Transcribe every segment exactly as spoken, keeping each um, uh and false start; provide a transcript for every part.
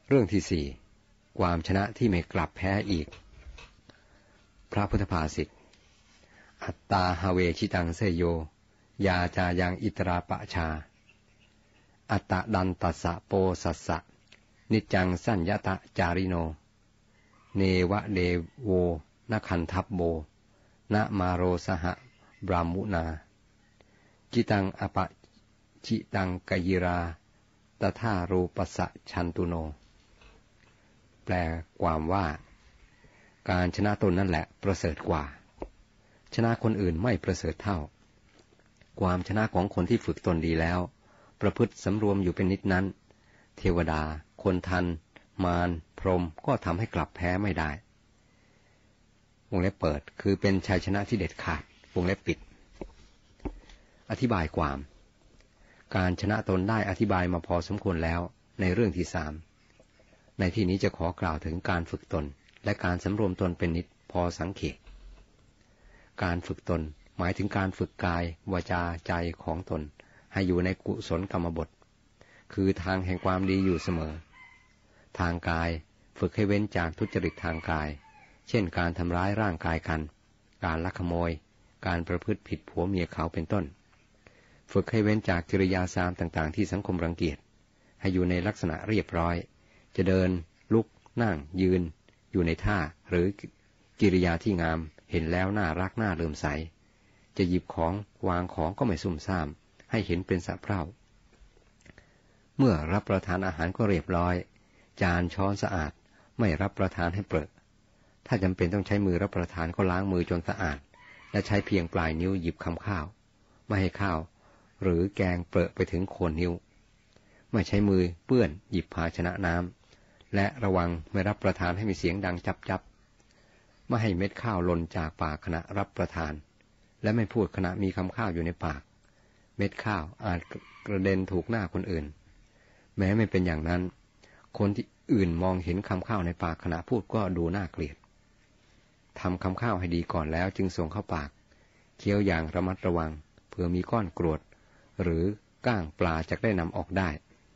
เรื่องที่สี่ความชนะที่ไม่กลับแพ้อีกพระพุทธภาษิตอัตตาหเวชิตังเสยโยยาจายังอิตราปะชาอัตตะดันตัสสะโปสัสสะนิจจังสัญญตะจาริโนเนวะเดโวนคันทัพโบนะมาโรสหบรามุนาจิตังอปะจิตังกยิราตถารูปสะชันตุโนแปลความว่าการชนะตนนั่นแหละประเสริฐกว่าชนะคนอื่นไม่ประเสริฐเท่าความชนะของคนที่ฝึกตนดีแล้วประพฤติสำรวมอยู่เป็นนิดนั้นเทวดาคนทันมารพรหมก็ทำให้กลับแพ้ไม่ได้วงเล็บเปิดคือเป็นชัยชนะที่เด็ดขาดวงเล็บปิดอธิบายความการชนะตนได้อธิบายมาพอสมควรแล้วในเรื่องที่สามในที่นี้จะขอกล่าวถึงการฝึกตนและการสำรวมตนเป็นนิดพอสังเขปการฝึกตนหมายถึงการฝึกกายวาจาใจของตนให้อยู่ในกุศลกรรมบทคือทางแห่งความดีอยู่เสมอทางกายฝึกให้เว้นจากทุจริตทางกายเช่นการทำร้ายร่างกายกันการลักขโมยการประพฤติผิดผัวเมียเขาเป็นต้นฝึกให้เว้นจากกิริยาทรามต่างๆที่สังคมรังเกียจให้อยู่ในลักษณะเรียบร้อยจะเดินลุกนั่งยืนอยู่ในท่าหรือกิริยาที่งามเห็นแล้วน่ารักน่าเลื่อมใสจะหยิบของวางของก็ไม่ซุ่มซ่ามให้เห็นเป็นสะเพร่าเมื่อรับประทานอาหารก็เรียบร้อยจานช้อนสะอาดไม่รับประทานให้เปรอะถ้าจำเป็นต้องใช้มือรับประทานก็ล้างมือจนสะอาดและใช้เพียงปลายนิ้วหยิบคำข้าวไม่ให้ข้าวหรือแกงเปรอะไปถึงโคนนิ้วไม่ใช้มือเปื้อนหยิบภาชนะน้ำและระวังไม่รับประทานให้มีเสียงดังจับจับไม่ให้เม็ดข้าวหล่นจากปากขณะรับประทานและไม่พูดขณะมีคำข้าวอยู่ในปากเม็ดข้าวอาจกระเด็นถูกหน้าคนอื่นแม้ไม่เป็นอย่างนั้นคนที่อื่นมองเห็นคำข้าวในปากขณะพูดก็ดูน่าเกลียดทำคำข้าวให้ดีก่อนแล้วจึงส่งเข้าปากเคี้ยวอย่างระมัดระวังเผื่อมีก้อนกรวดหรือก้างปลาจะได้นำออกได้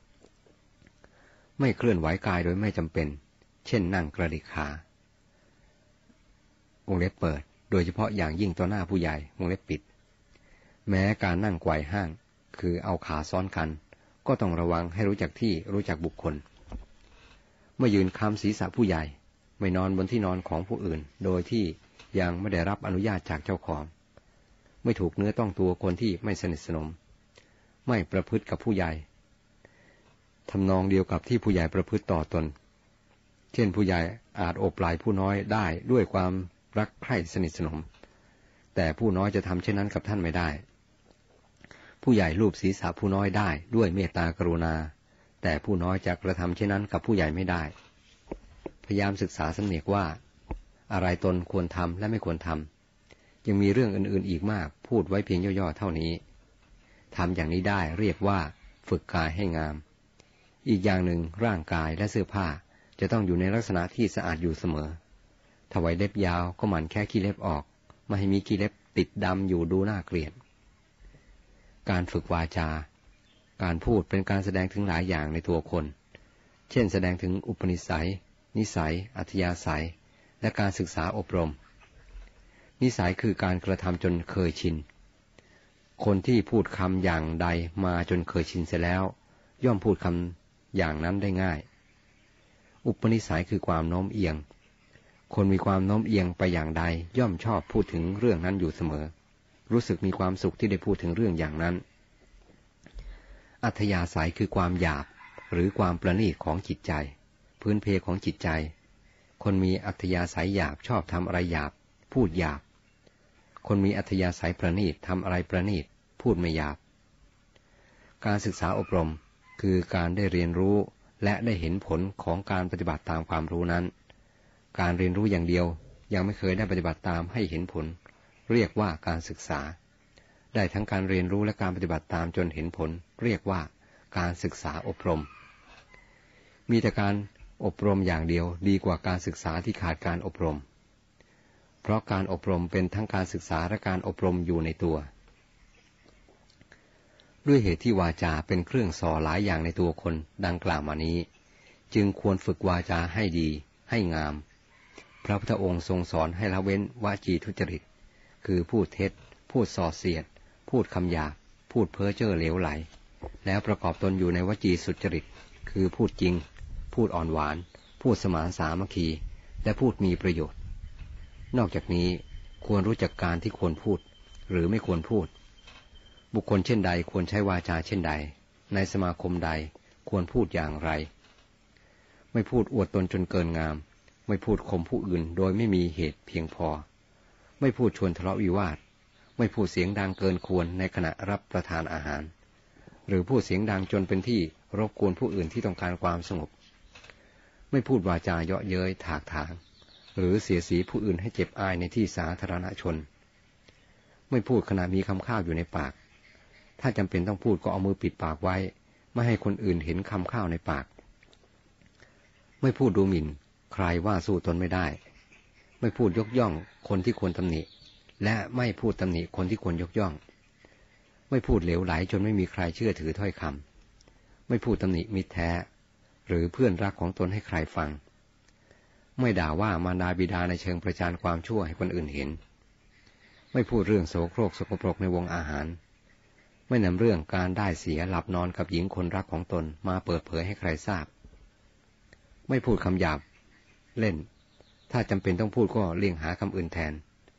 ไม่เคลื่อนไหวกายโดยไม่จำเป็นเช่นนั่งกระดิกขาวงเล็บเปิดโดยเฉพาะอย่างยิ่งต่อหน้าผู้ใหญ่วงเล็บปิดแม้การนั่งไกวห้างคือเอาขาซ้อนกันก็ต้องระวังให้รู้จักที่รู้จักบุคคลเมื่อยืนค้ำศีรษะผู้ใหญ่ไม่นอนบนที่นอนของผู้อื่นโดยที่ยังไม่ได้รับอนุญาตจากเจ้าของไม่ถูกเนื้อต้องตัวคนที่ไม่สนิทสนมไม่ประพฤติกับผู้ใหญ่ทำนองเดียวกับที่ผู้ใหญ่ประพฤติต่อตนเช่นผู้ใหญ่อาจโอบไหล่ผู้น้อยได้ด้วยความรักใคร่สนิทสนมแต่ผู้น้อยจะทำเช่นนั้นกับท่านไม่ได้ผู้ใหญ่ลูบศีรษะผู้น้อยได้ด้วยเมตตากรุณาแต่ผู้น้อยจะกระทำเช่นนั้นกับผู้ใหญ่ไม่ได้พยายามศึกษาสำเนียกว่าอะไรตนควรทำและไม่ควรทำยังมีเรื่องอื่นๆอีกมากพูดไว้เพียงย่อๆเท่านี้ทำอย่างนี้ได้เรียกว่าฝึกกายให้งามอีกอย่างหนึ่งร่างกายและเสื้อผ้าจะต้องอยู่ในลักษณะที่สะอาดอยู่เสมอถ้าไว้เล็บยาวก็หมั่นแค่ขี้เล็บออกไม่ให้มีขี้เล็บติดดำอยู่ดูน่าเกลียดการฝึกวาจาการพูดเป็นการแสดงถึงหลายอย่างในตัวคนเช่นแสดงถึงอุปนิสัยนิสัยอัธยาศัยและการศึกษาอบรมนิสัยคือการกระทำจนเคยชินคนที่พูดคำอย่างใดมาจนเคยชินเสียแล้วย่อมพูดคำอย่างนั้นได้ง่ายอุปนิสัยคือความโน้มเอียงคนมีความโน้มเอียงไปอย่างใดย่อมชอบพูดถึงเรื่องนั้นอยู่เสมอรู้สึกมีความสุขที่ได้พูดถึงเรื่องอย่างนั้นอัธยาศัยคือความหยาบหรือความประณีตของจิตใจพื้นเพของจิตใจคนมีอัธยาศัยหยาบชอบทำอะไรหยาบพูดหยาบคนมีอัธยาศัยประณีตทำอะไรประณีตพูดไม่หยาบการศึกษาอบรมคือการได้เรียนรู้และได้เห็นผลของการปฏิบัติตามความรู้นั้นการเรียนรู้อย่างเดียวยังไม่เคยได้ปฏิบัติตามให้เห็นผลเรียกว่าการศึกษาได้ทั้งการเรียนรู้และการปฏิบัติตามจนเห็นผลเรียกว่าการศึกษาอบรมมีแต่การอบรมอย่างเดียวดีกว่าการศึกษาที่ขาดการอบรมเพราะการอบรมเป็นทั้งการศึกษาและการอบรมอยู่ในตัวด้วยเหตุที่วาจาเป็นเครื่องส่อหลายอย่างในตัวคนดังกล่าวมานี้จึงควรฝึกวาจาให้ดีให้งามพระพุทธองค์ทรงสอนให้ละเว้นวจีทุจริตคือพูดเท็จพูดส่อเสียดพูดคำหยาบพูดเพ้อเจ้อเหลวไหลแล้วประกอบตนอยู่ในวจีสุจริตคือพูดจริงพูดอ่อนหวานพูดสมานสามัคคีและพูดมีประโยชน์นอกจากนี้ควรรู้จักการที่ควรพูดหรือไม่ควรพูดบุคคลเช่นใดควรใช้วาจาเช่นใดในสมาคมใดควรพูดอย่างไรไม่พูดอวดตนจนเกินงามไม่พูดข่มผู้อื่นโดยไม่มีเหตุเพียงพอไม่พูดชวนทะเลาะวิวาทไม่พูดเสียงดังเกินควรในขณะรับประทานอาหารหรือพูดเสียงดังจนเป็นที่รบกวนผู้อื่นที่ต้องการความสงบไม่พูดวาจาเยาะเย้ยถากถางหรือเสียสีผู้อื่นให้เจ็บอายในที่สาธารณชนไม่พูดขณะมีคำข้าวอยู่ในปากถ้าจำเป็นต้องพูดก็เอามือปิดปากไว้ไม่ให้คนอื่นเห็นคำข้าวในปากไม่พูดดูหมิ่นใครว่าสู้ตนไม่ได้ไม่พูดยกย่องคนที่ควรตำหนิและไม่พูดตำหนิคนที่ควรยกย่องไม่พูดเหลวไหลจนไม่มีใครเชื่อถือถ้อยคำไม่พูดตำหนิมิตรแท้หรือเพื่อนรักของตนให้ใครฟังไม่ด่าว่ามารดาบิดาในเชิงประจานความชั่วให้คนอื่นเห็นไม่พูดเรื่องโสโครกสกปรกในวงอาหารไม่นำเรื่องการได้เสียหลับนอนกับหญิงคนรักของตนมาเปิดเผยให้ใครทราบไม่พูดคำหยาบเล่นถ้าจำเป็นต้องพูดก็เลี่ยงหาคำอื่นแทน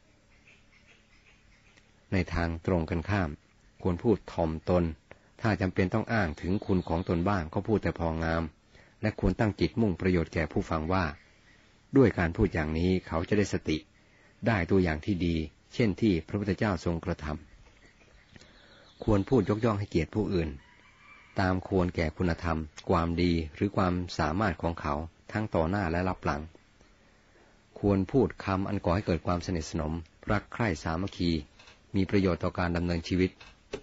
ในทางตรงกันข้ามควรพูดถ่อมตนถ้าจำเป็นต้องอ้างถึงคุณของตนบ้างก็พูดแต่พองามและควรตั้งจิตมุ่งประโยชน์แก่ผู้ฟังว่าด้วยการพูดอย่างนี้เขาจะได้สติได้ตัวอย่างที่ดีเช่นที่พระพุทธเจ้าทรงกระทำควรพูดยกย่องให้เกียรติผู้อื่นตามควรแก่คุณธรรมความดีหรือความสามารถของเขาทั้งต่อหน้าและรับหลังควรพูดคำอันก่อให้เกิดความสนิทสนมรักใคร่สามัคคีมีประโยชน์ต่อการดำเนินชีวิต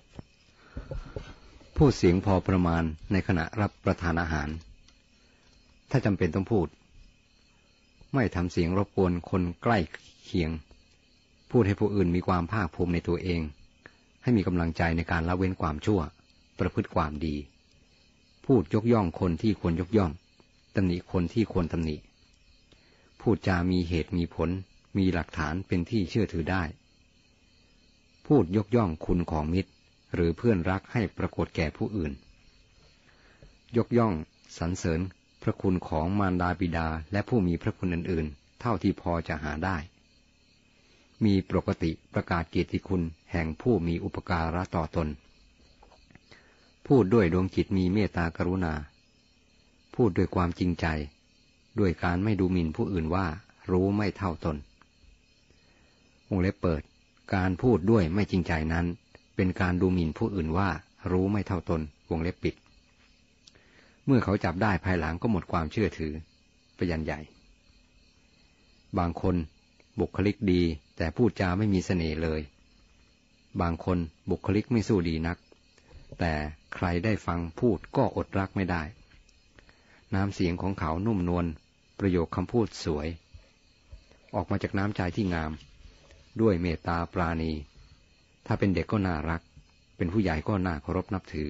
พูดเสียงพอประมาณในขณะรับประทานอาหารถ้าจำเป็นต้องพูดไม่ทำเสียงรบกวนคนใกล้เคียงพูดให้ผู้อื่นมีความภาคภูมิในตัวเองให้มีกำลังใจในการละเว้นความชั่วประพฤติความดีพูดยกย่องคนที่ควรยกย่องตำหนิคนที่ควรตำหนิพูดจามีเหตุมีผลมีหลักฐานเป็นที่เชื่อถือได้พูดยกย่องคุณของมิตรหรือเพื่อนรักให้ปรากฏแก่ผู้อื่นยกย่องสรรเสริญพระคุณของมารดาบิดาและผู้มีพระคุณอื่นๆเท่าที่พอจะหาได้มีปกติประกาศเกียรติคุณแห่งผู้มีอุปการะต่อตนพูดด้วยดวงจิตมีเมตตากรุณาพูดด้วยความจริงใจด้วยการไม่ดูหมิ่นผู้อื่นว่ารู้ไม่เท่าตนวงเล็บเปิดการพูดด้วยไม่จริงใจนั้นเป็นการดูหมิ่นผู้อื่นว่ารู้ไม่เท่าตนวงเล็บปิดเมื่อเขาจับได้ภายหลังก็หมดความเชื่อถือไปยันใหญ่บางคนบุคลิกดีแต่พูดจาไม่มีเสน่ห์เลยบางคนบุคลิกไม่สู้ดีนักแต่ใครได้ฟังพูดก็อดรักไม่ได้น้ำเสียงของเขานุ่มนวลประโยคคำพูดสวยออกมาจากน้ำใจที่งามด้วยเมตตาปราณีถ้าเป็นเด็กก็น่ารักเป็นผู้ใหญ่ก็น่าเคารพนับถือ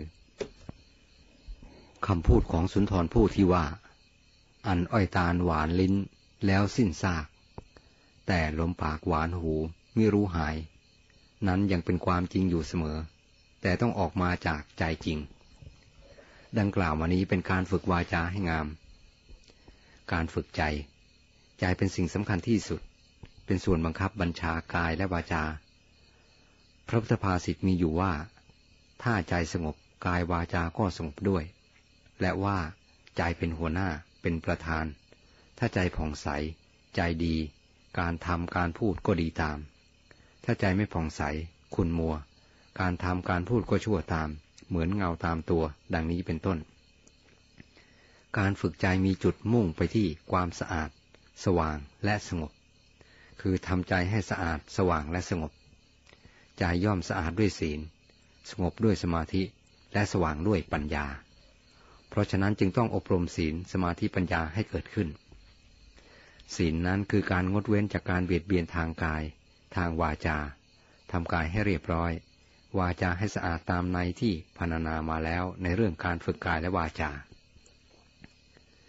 คำพูดของสุนทรภู่ที่ว่าอันอ้อยตาลหวานลิ้นแล้วสิ้นซากแต่ลมปากหวานหูไม่รู้หายนั้นยังเป็นความจริงอยู่เสมอแต่ต้องออกมาจากใจจริงดังกล่าวมานี้เป็นการฝึกวาจาให้งามการฝึกใจใจเป็นสิ่งสำคัญที่สุดเป็นส่วนบังคับบัญชากายและวาจาพระพุทธภาษิตมีอยู่ว่าถ้าใจสงบกายวาจาก็สงบด้วยและว่าใจเป็นหัวหน้าเป็นประธานถ้าใจผ่องใสใจดีการทำการพูดก็ดีตามถ้าใจไม่ผ่องใสขุ่นมัวการทำการพูดก็ชั่วตามเหมือนเงาตามตัวดังนี้เป็นต้นการฝึกใจมีจุดมุ่งไปที่ความสะอาดสว่างและสงบคือทำใจให้สะอาดสว่างและสงบใจย่อมสะอาดด้วยศีลสงบด้วยสมาธิและสว่างด้วยปัญญาเพราะฉะนั้นจึงต้องอบรมศีลสมาธิปัญญาให้เกิดขึ้นศีลนั้นคือการงดเว้นจากการเบียดเบียนทางกายทางวาจาทำกายให้เรียบร้อยวาจาให้สะอาดตามในที่พรรณนามาแล้วในเรื่องการฝึกกายและวาจา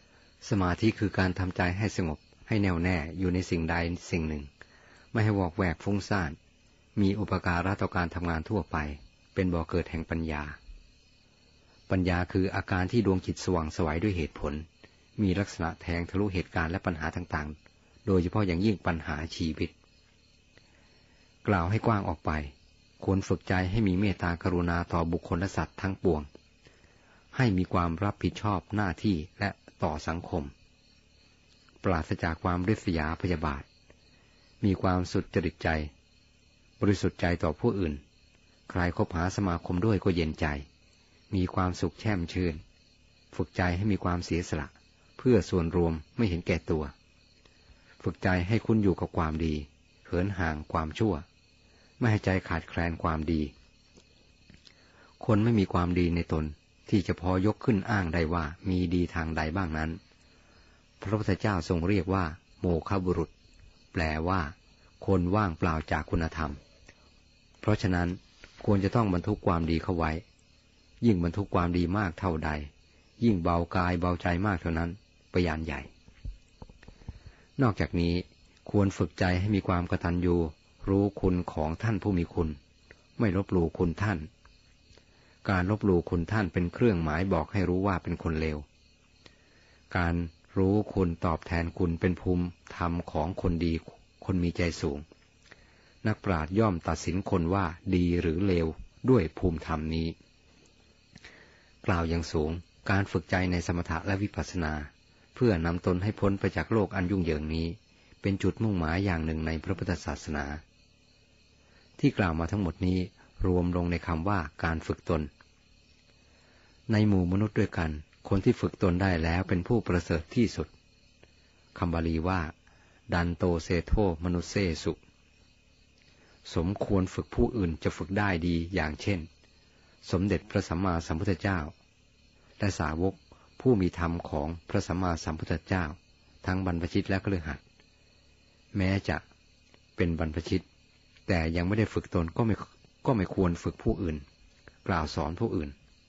สมาธิคือการทำใจให้สงบให้แน่วแน่อยู่ในสิ่งใดสิ่งหนึ่งไม่ให้วอกแวกฟุ้งซ่านมีอุปการะต่อการทำงานทั่วไปเป็นบ่อเกิดแห่งปัญญาปัญญาคืออาการที่ดวงจิตสว่างไสวด้วยเหตุผลมีลักษณะแทงทะลุเหตุการณ์และปัญหาต่างๆโดยเฉพาะอย่างยิ่งปัญหาชีวิตกล่าวให้กว้างออกไปควรฝึกใจให้มีเมตตากรุณาต่อบุคคลและสัตว์ทั้งปวงให้มีความรับผิดชอบหน้าที่และต่อสังคมปราศจากความริษยาพยาบาทมีความสุจริตใจบริสุทธิ์ใจต่อผู้อื่นใครคบหาสมาคมด้วยก็เย็นใจมีความสุขแช่มชื่นฝึกใจให้มีความเสียสละเพื่อส่วนรวมไม่เห็นแก่ตัวฝึกใจให้คุ้นอยู่กับความดีเหินห่างความชั่วไม่ให้ใจขาดแคลนความดีคนไม่มีความดีในตนที่จะพอยกขึ้นอ้างได้ว่ามีดีทางใดบ้างนั้นพระพุทธเจ้าทรงเรียกว่าโมฆะบุรุษแปลว่าคนว่างเปล่าจากคุณธรรมเพราะฉะนั้นควรจะต้องบรรทุกความดีเข้าไว้ยิ่งบรรทุกความดีมากเท่าใดยิ่งเบากายเบาใจมากเท่านั้นประยานใหญ่นอกจากนี้ควรฝึกใจให้มีความกตัญญูรู้คุณของท่านผู้มีคุณไม่ลบหลู่คุณท่านการลบหลู่คุณท่านเป็นเครื่องหมายบอกให้รู้ว่าเป็นคนเลวการรู้คุณตอบแทนคุณเป็นภูมิธรรมของคนดีคนมีใจสูงนักปราชญ์ย่อมตัดสินคนว่าดีหรือเลวด้วยภูมิธรรมนี้กล่าวอย่างสูงการฝึกใจในสมถะและวิปัสสนาเพื่อนำตนให้พ้นไปจากโลกอันยุ่งเหยิงนี้เป็นจุดมุ่งหมายอย่างหนึ่งในพระพุทธศาสนาที่กล่าวมาทั้งหมดนี้รวมลงในคำว่าการฝึกตนในหมู่มนุษย์ด้วยกันคนที่ฝึกตนได้แล้วเป็นผู้ประเสริฐที่สุดคำบาลีว่าดันโตเซโทมนุเสสุสมควรฝึกผู้อื่นจะฝึกได้ดีอย่างเช่นสมเด็จพระสัมมาสัมพุทธเจ้าและสาวกผู้มีธรรมของพระสัมมาสัมพุทธเจ้าทั้งบรรพชิตและคฤหัสถ์แม้จะเป็นบรรพชิตแต่ยังไม่ได้ฝึกตนก็ไม่ก็ไม่ควรฝึกผู้อื่นกล่าวสอนผู้อื่น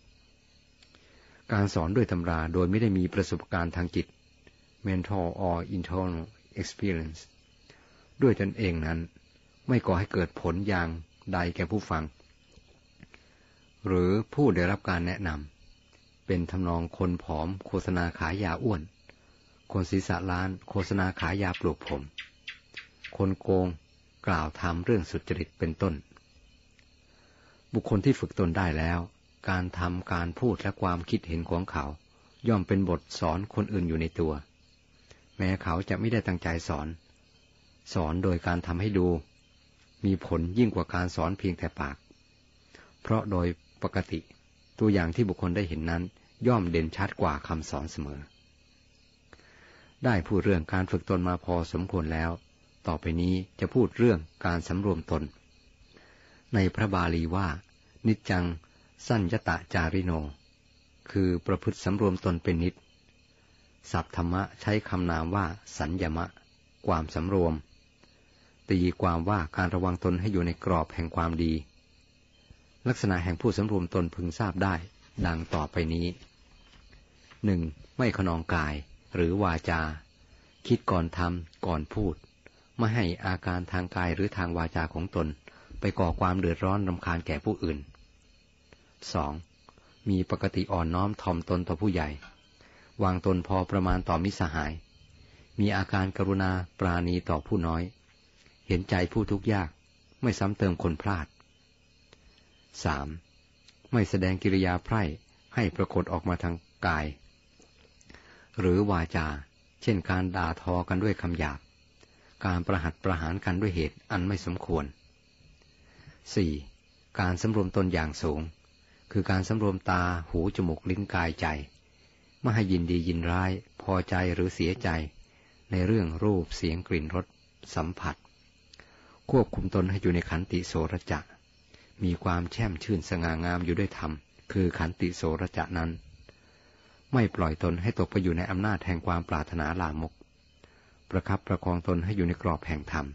การสอนด้วยตำราโดยไม่ได้มีประสบการณ์ทางจิต mental or internal experience ด้วยตนเองนั้นไม่ก่อให้เกิดผลอย่างใดแก่ผู้ฟังหรือผู้ได้รับการแนะนำเป็นทำนองคนผอมโฆษณาขายยาอ้วนคนศีรษะล้านโฆษณาขายยาปลูกผมคนโกงกล่าวทำเรื่องสุจริตเป็นต้นบุคคลที่ฝึกตนได้แล้วการทำการพูดและความคิดเห็นของเขาย่อมเป็นบทสอนคนอื่นอยู่ในตัวแม้เขาจะไม่ได้ตั้งใจสอนสอนโดยการทำให้ดูมีผลยิ่งกว่าการสอนเพียงแต่ปากเพราะโดยปกติตัวอย่างที่บุคคลได้เห็นนั้นย่อมเด่นชัดกว่าคำสอนเสมอได้พูดเรื่องการฝึกตนมาพอสมควรแล้วต่อไปนี้จะพูดเรื่องการสำรวมตนในพระบาลีว่านิจจังสัญญตจาริโนคือประพฤติสำรวมตนเป็นนิจศัพท์ธรรมะใช้คำนามว่าสัญญมะความสำรวมตีความว่าการระวังตนให้อยู่ในกรอบแห่งความดีลักษณะแห่งผู้สำรวมตนพึงทราบได้ดังต่อไปนี้ หนึ่ง. ไม่ขนองกายหรือวาจาคิดก่อนทำก่อนพูดไม่ให้อาการทางกายหรือทางวาจาของตนไปก่อความเดือดร้อนรำคาญแก่ผู้อื่น สอง. มีปกติอ่อนน้อมถ่อมตนต่อผู้ใหญ่วางตนพอประมาณต่อมิตรสหายมีอาการกรุณาปราณีต่อผู้น้อยเห็นใจผู้ทุกข์ยากไม่ซ้ำเติมคนพลาด สาม. ไม่แสดงกิริยาไพร่ให้ปรากฏออกมาทางกายหรือวาจาเช่นการด่าทอกันด้วยคำหยาบการประหัตประหารกันด้วยเหตุอันไม่สมควร สี่. การสำรวมตนอย่างสูงคือการสำรวมตาหูจมูกลิ้นกายใจไม่ให้ยินดียินร้ายพอใจหรือเสียใจในเรื่องรูปเสียงกลิ่นรสสัมผัสควบคุมตนให้อยู่ในขันติโสรจะมีความแช่มชื่นสง่างามอยู่ด้วยธรรมคือขันติโสรจะนั้นไม่ปล่อยตนให้ตกไปอยู่ในอำนาจแห่งความปรารถนาลามกประคับประคองตนให้อยู่ในกรอบแห่งธรรม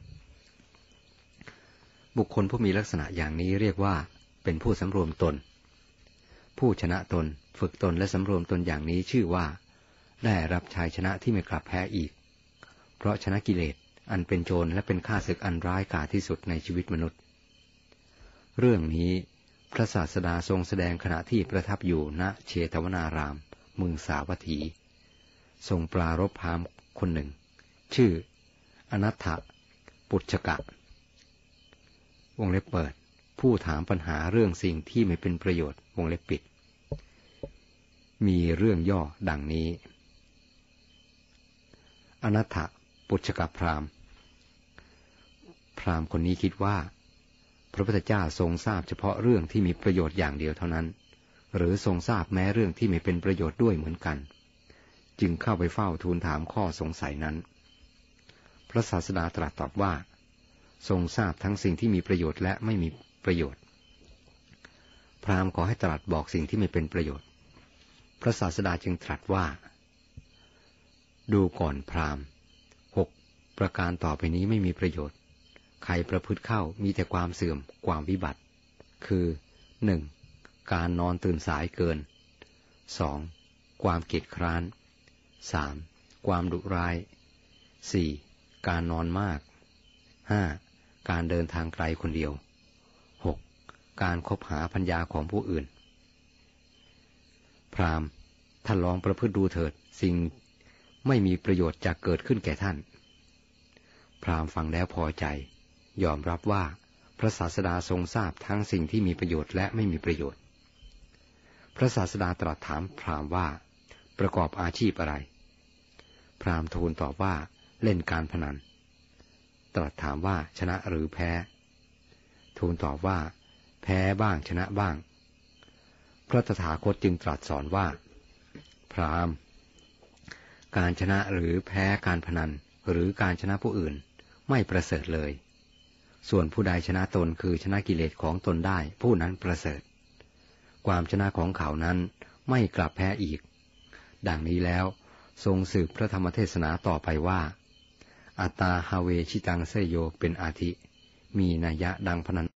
บุคคลผู้มีลักษณะอย่างนี้เรียกว่าเป็นผู้สำรวมตนผู้ชนะตนฝึกตนและสำรวมตนอย่างนี้ชื่อว่าได้รับชัยชนะที่ไม่กลับแพ้อีกเพราะชนะกิเลสอันเป็นโจรและเป็นข้าศึกอันร้ายกาจที่สุดในชีวิตมนุษย์เรื่องนี้พระศาสดาทรงแสดงขณะที่ประทับอยู่ณเชตวนารามเมืองสาวัตถีทรงปรารภพราหมณ์คนหนึ่งชื่ออนัตถปุจฉกะวงเล็บเปิดผู้ถามปัญหาเรื่องสิ่งที่ไม่เป็นประโยชน์วงเล็บปิดมีเรื่องย่อดังนี้อนัตถปุจฉกพราหมณ์พราหมณ์คนนี้คิดว่าพระพุทธเจ้าทรงทราบเฉพาะเรื่องที่มีประโยชน์อย่างเดียวเท่านั้นหรือทรงทราบแม้เรื่องที่ไม่เป็นประโยชน์ด้วยเหมือนกันจึงเข้าไปเฝ้าทูลถามข้อสงสัยนั้นพระศาสดาตรัสตอบว่าทรงทราบทั้งสิ่งที่มีประโยชน์และไม่มีประโยชน์พราหมณ์ขอให้ตรัสบอกสิ่งที่ไม่เป็นประโยชน์พระศาสดาจึงตรัสว่าดูก่อนพราหมณ์หกประการต่อไปนี้ไม่มีประโยชน์ใครประพฤติเข้ามีแต่ความเสื่อมความวิบัติคือหนึ่งการนอนตื่นสายเกินสองความเกียจคร้านสามความดุร้ายสี่การนอนมากห้าการเดินทางไกลคนเดียวหกการคบหาพัญญาของผู้อื่นพราหมณ์ท่านลองประพฤติดูเถิดสิ่งไม่มีประโยชน์จะเกิดขึ้นแก่ท่านพราหมณ์ฟังแล้วพอใจยอมรับว่าพระศาสดาทรงทราบทั้งสิ่งที่มีประโยชน์และไม่มีประโยชน์พระศาสดาตรัสถามพราหมณ์ว่าประกอบอาชีพอะไรพราหมณ์ทูลตอบว่าเล่นการพนันตรัสถามว่าชนะหรือแพ้ทูลตอบว่าแพ้บ้างชนะบ้างพระตถาคตจึงตรัสสอนว่าพราหมณ์การชนะหรือแพ้การพนันหรือการชนะผู้อื่นไม่ประเสริฐเลยส่วนผู้ใดชนะตนคือชนะกิเลสของตนได้ผู้นั้นประเสริฐความชนะของเขานั้นไม่กลับแพ้อีกดังนี้แล้วทรงสืบพระธรรมเทศนาต่อไปว่าอัตตาฮาเวชิตังเสยโยเป็นอาทิมีนัยยะดังพรรณ